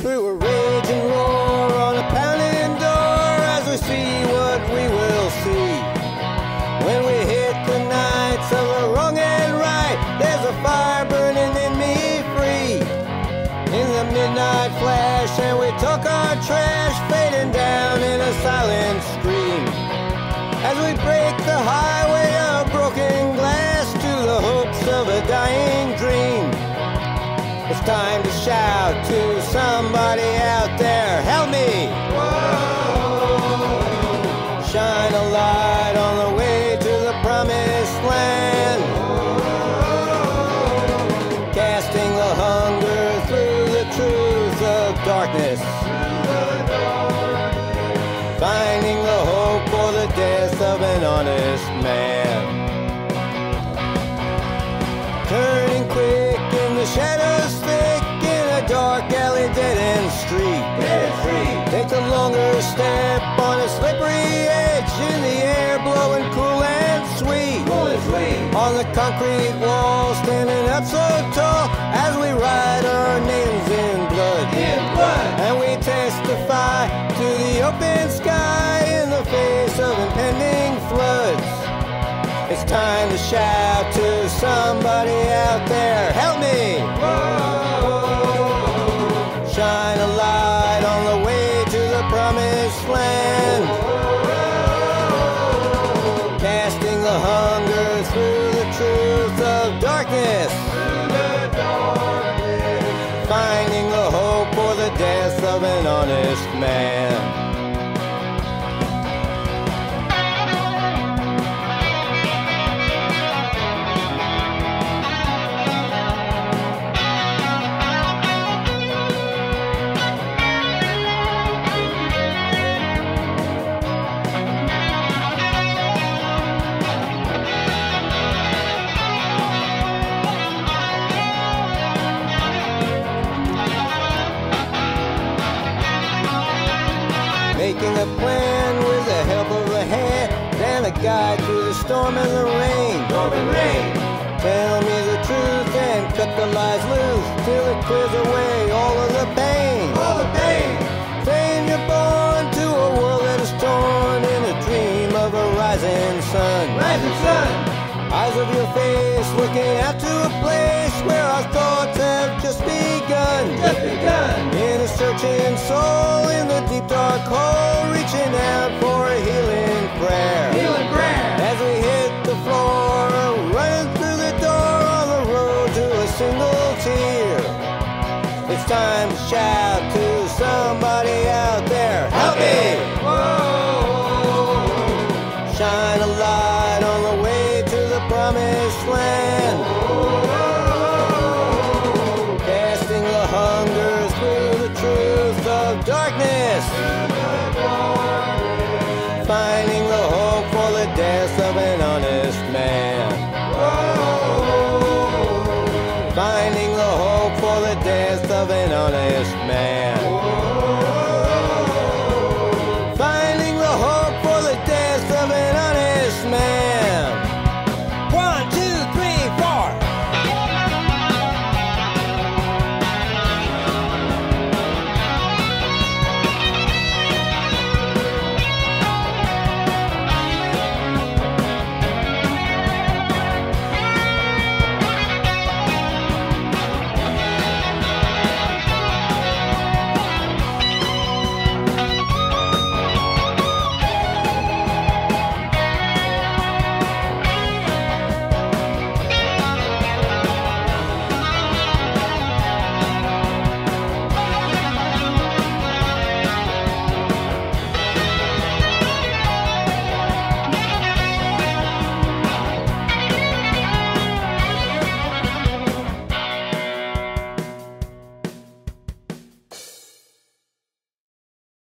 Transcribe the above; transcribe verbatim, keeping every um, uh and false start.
through a raging roar on a pounding door as we see what we will see. When we hit the nights of the wrong and right, there's a fire burning in me free. In the midnight flash, and we talk our trash, fading down in a silent scream. As we break the highway of broken glass to the hopes of a dying dream. It's time to shout to somebody out there, help me! Whoa. Shine a light on the way to the promised land. Whoa. Casting the hunger through the truth of darkness. Finding the hope for the death of an honest man. Turning quick in the shadows thick in a dark alley, dead-end street. Dead street. Take a longer step on a slippery edge in the air, blowing cool and sweet. Cool and sweet. On the concrete wall, standing up so tall as we write our names in blood. In blood. And we testify to the open sky in the face of impending floods. It's time to shout to somebody out there, help me! Whoa. Shine a light on the way to the promised land. Whoa. Casting the hunger through the truth of darkness. Through the darkness. Finding the hope for the death of an honest man. Making a plan with the help of a hand and a guide through the storm and the rain. Storm and rain. Tell me the truth and cut the lies loose till it clears away all of the pain. All the pain. Saying you're born to a world that is torn in a dream of a rising sun. Rising sun. Eyes of your face looking out to a place where our thoughts have just begun. Just begun. In a searching soul in the deep dark hole, reaching out for a healing prayer. Healing prayer. As we hit the floor, running through the door on the road to a single tear. It's time to shout to somebody out there, help me! Whoa. Shine a light on the way to the promised land. Whoa. Casting the hunger through the truth of darkness. Finding the hope for the death of an honest man. Whoa. Finding the hope for the death of an honest man.